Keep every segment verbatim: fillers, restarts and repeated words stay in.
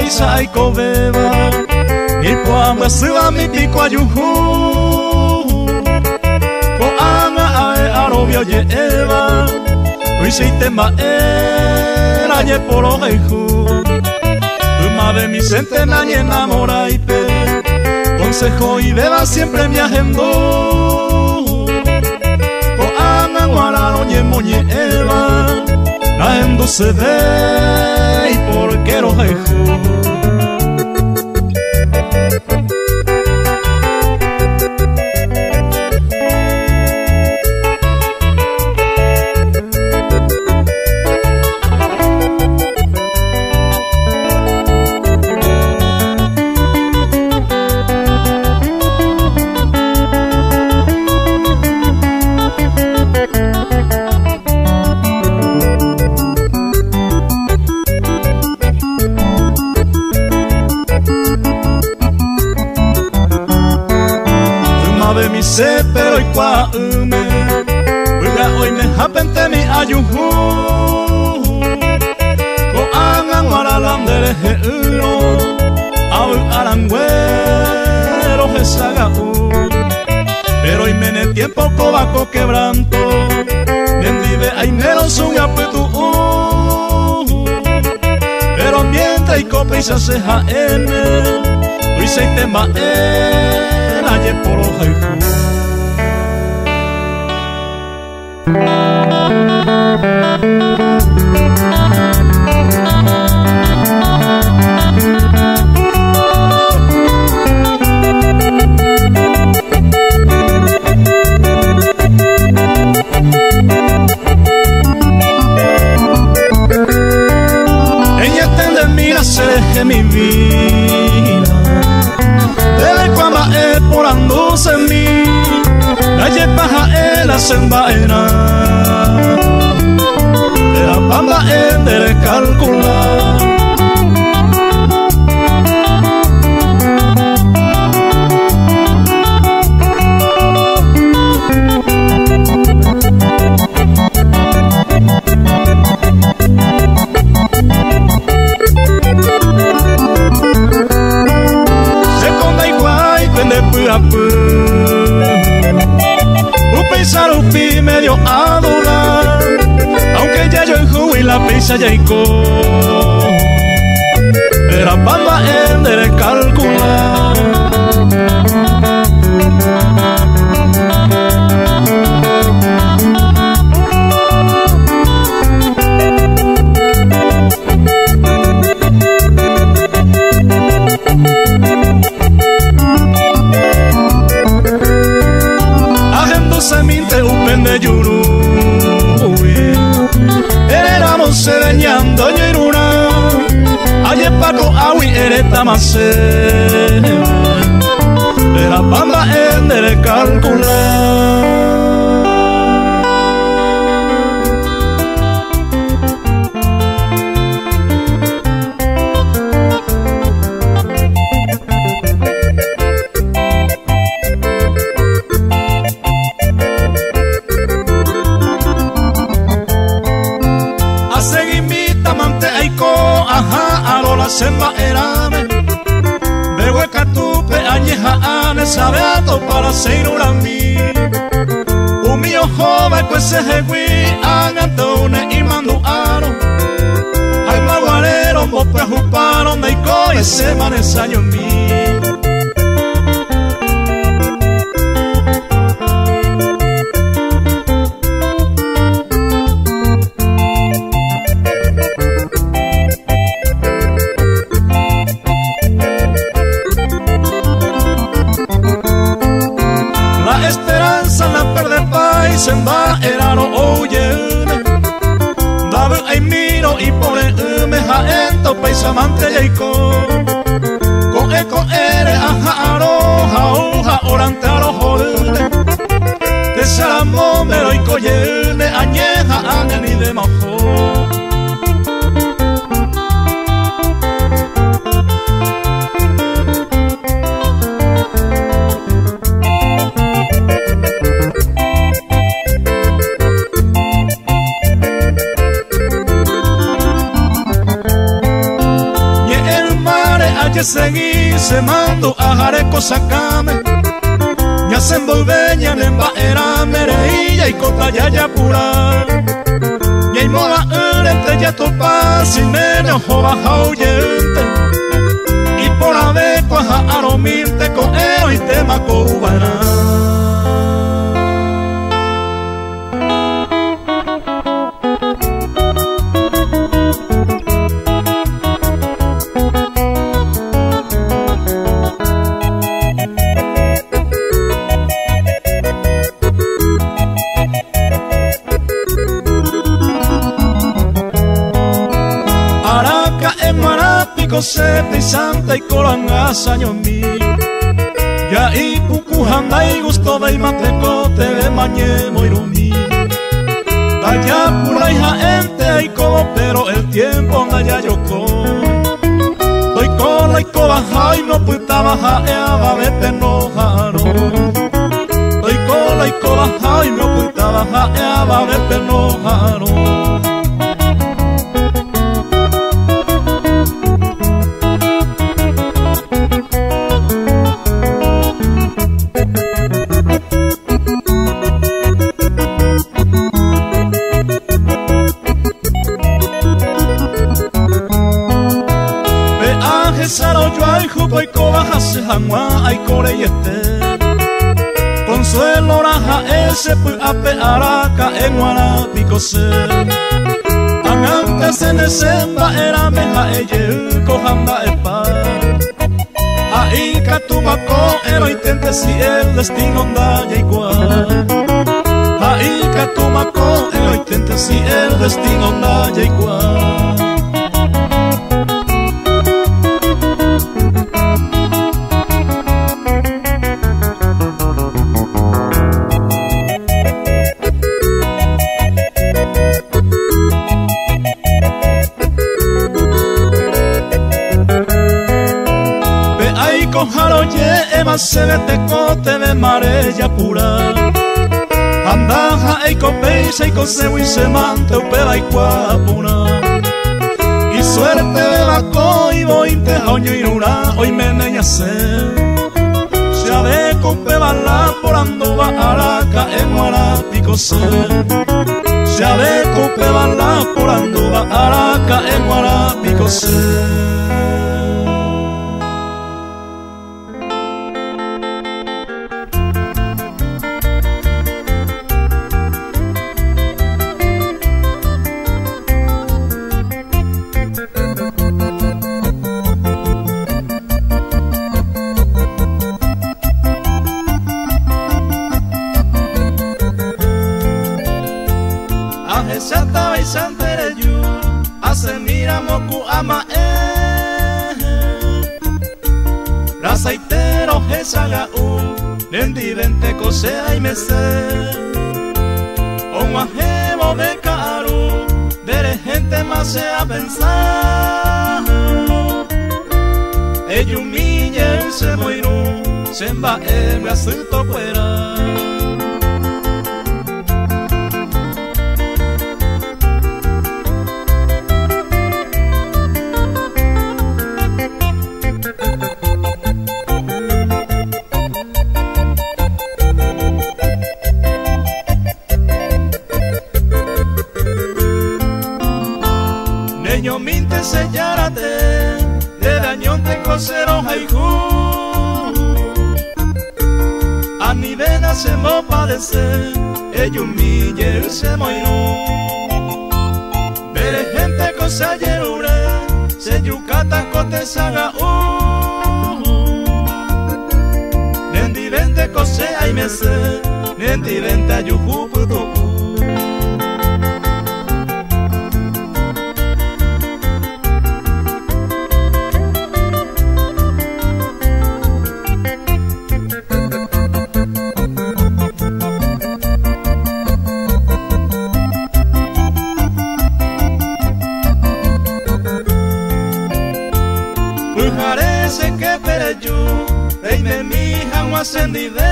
pisa y cobeba y poamba suba mi pico ayuhu ko anga ae arobio lleva hoy se tema era ye poro jeju uma de mi centena y enamoraite consejo y beba siempre mi agendo ko anga guararo ye moñe eva naendo se ve y por quero jeju se pero y qua ume uga hoy me hapente mi ayuhu ko angan waralam dere he uno au aranguero he saga u pero y mene tiempo cobaco quebranto mendive ainero son apetu pero mientras y copa y se ceja en tu se tema en ayer por hoja y ella tende mira se deje mi vida debe cuando es por anduce en mí calle paja en la sembaena de la pamba en de calcular se conda igual pende pura u pensar un pi medio adorar aunque ya yo enju y la pisa ya ico era pamba en de calcular se minte un pende yuru éramos sereñando yeruna ayer paco awi ereta mase era pamba en de calcular semba erame Bewe katupe añeja ane sabeato para ser urami Umio jove kwese hegui angantone imandu aro Ay maguarero mope juparo meiko ese manesaño mi semba erano oye dave ay miro y pone me ha ento paisamante yaiko con eco ere aja aro ha uja orante aro jode te salamo me lo y coyene añeja ane ni de majo que seguir semando ajareco sacame me hacen volveña en embaera mereilla y cota ya ya pura y hay moda urente ya topa sin menos baja oyente y por haber cuaja arominte con ero y tema cubana. Sepa y Santa y Colangasa ñomi ya y cucujanda y gusto de matecote de mañe moirumi allá pura hija ente y como pero el tiempo anda ya yo doy cola y cobaja y no puta baja ea vete no jaro doy cola y cobaja y no puta baja ea vete no jaro. Jupo y cobaja se jamua ay core y este consuelo raja ese pues ape araca en guarapico se antes en el semba era meja eye cojanda epa ahí catumaco ero intente si el destino anda ya igual ahí catumaco ero intente si el destino anda ya igual. Se vete cote de marella pura andaja e copeisa y coseu y se mante upeba y cuapuna y suerte de la coi voy te hoño y nura hoy me neña se se ave copeba la por anduba araca en guarapico se se ave copeba la por anduba araca en guarapico se. Rasaitero jesaga un nendi vente cosea y me sé on ajebo de caro de gente más sea pensar ello humille se moirú se va en mi asunto fuera. Minte sellárate de dañón te cosero haiku a mi vena se mo padece ello humille se moirú vere gente cosa yerure se yucata cote saga u nendi vente cosea y me se nendi vente ayuju putuku. Parece que pereyu, reime mi jangua sendide,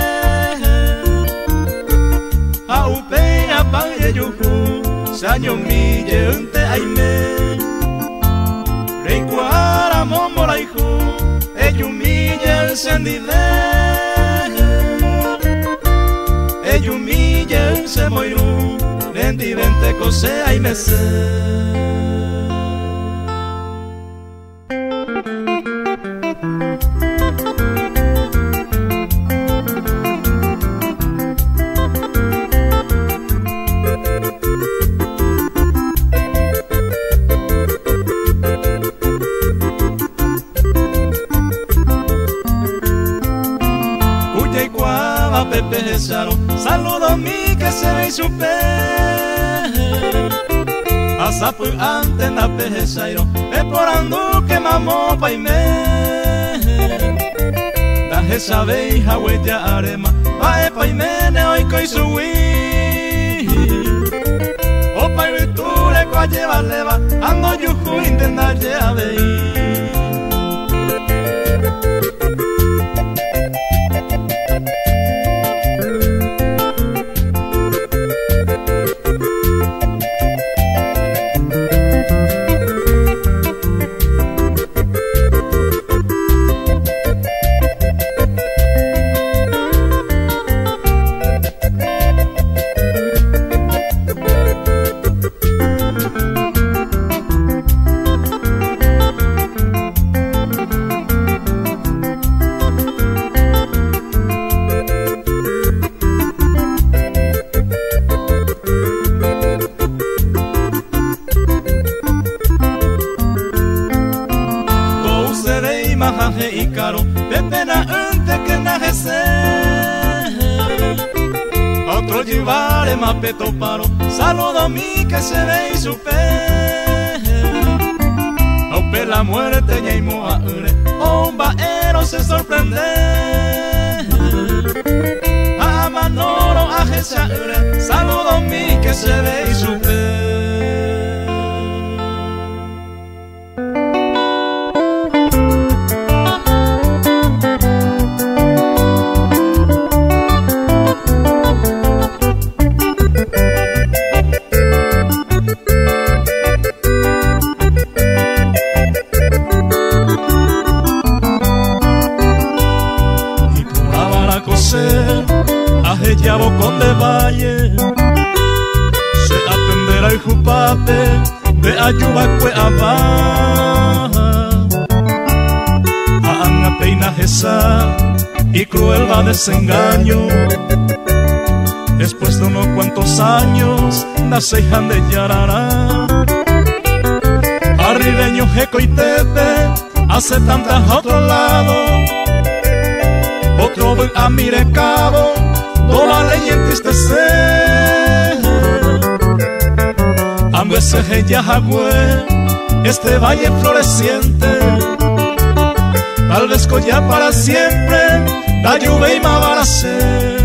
a upe a pan yeyuju, saño mi yeunte aime, reikuara momoraihu. encendide e humille se moiru lenti vente cose ai mese. Pepe Saro, saludo mi que se ve su pe. Asapu ante na peje sairo, me porando que mamó pa y me. Daje sabe hawe ya arema, va pa y me ne hoy coi su wi. O pa y tu le qua lleva leva, ando yo ju intentar ya ve. Majaje y caro, de pena antes que najese. Otro llevaré más peto paro, saludo a mí que se ve y supe. Aupe la muerte ya y moaure, un baero se sorprende. A Manolo a Jesaure, saludo a mí que se ve y supe. Ajellabo con de valle se atenderá el jupate de ayubacue abaja a ana peina jesa y cruel va desengaño. Después de unos cuantos años nace hija de Yarará, arribeño jeco y tete hace tantas a otro lado. Otro ven a mire cabo, toda ley entristece. A veces ella jagüe, este valle floreciente. Tal vez colla para siempre, la lluvia y mabarase.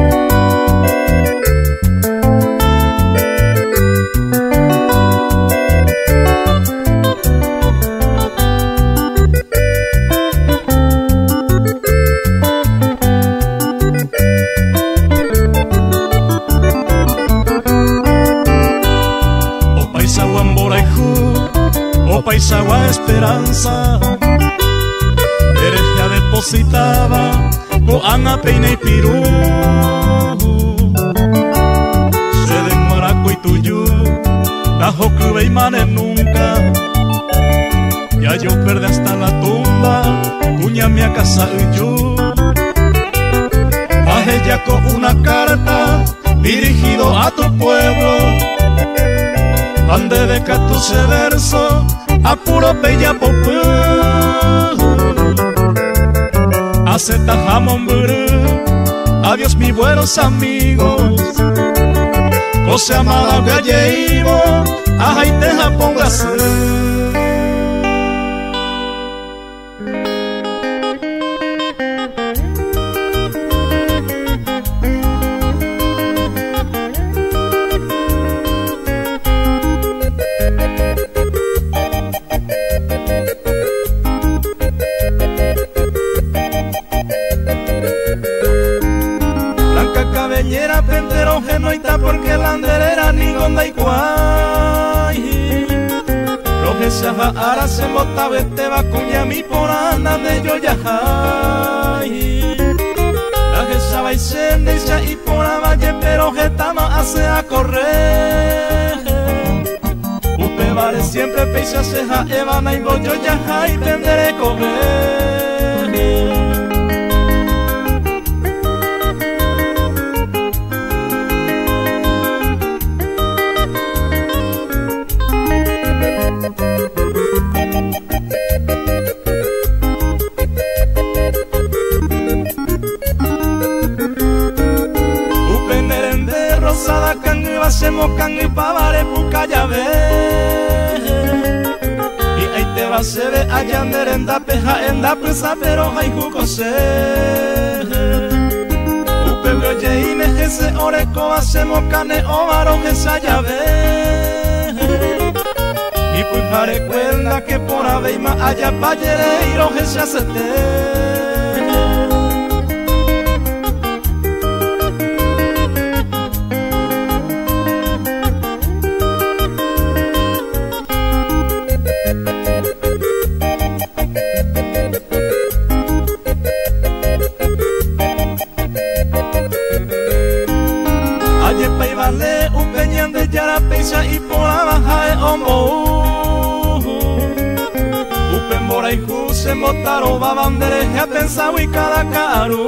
Paisagua esperanza, hereja depositaba, coana peine y pirú. Se de maraco y tuyú, la jocuve y mane nunca. Ya yo perdí hasta la tumba, cuña mi a casa y yo. A ella con una carta, dirigido a tu pueblo. Ande de catorce verso, a puro bella popú. Acepta jamón burú, adiós mis buenos amigos. Cosa amada galleivo, ajá y teja póngase. Porque la anderera ni gonda y guay. Lo que se ahora se botaba este va cuña mi por anda de yo ya hay. La que se va y se dice y por la valle pero que tama hace a correr. Upe vale siempre peisa ceja evana y bollo ya hay tendré coger. Rosada can y hacemos can y pavare puca ya ve. Y ahí te va se ve allá en da peja en da presa pero hay jugo se. Upe oye y me ese oreco hacemos cane o varón esa ya ve. Y pues recuerda que por aveima allá payere y roje se hace te. Vale un peñán de yara peisa y por la baja de homo. Upen bora y ju se motaro va bandereje a pensado y cada caro.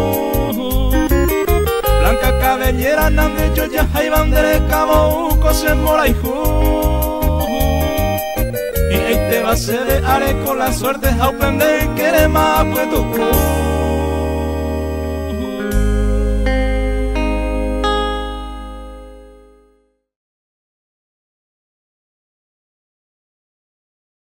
Blanca cabellera nande yo ya hay bandere cabo uco se mora y ju. Y ahí te va a ser de are con la suerte a upen de quiere más pues tu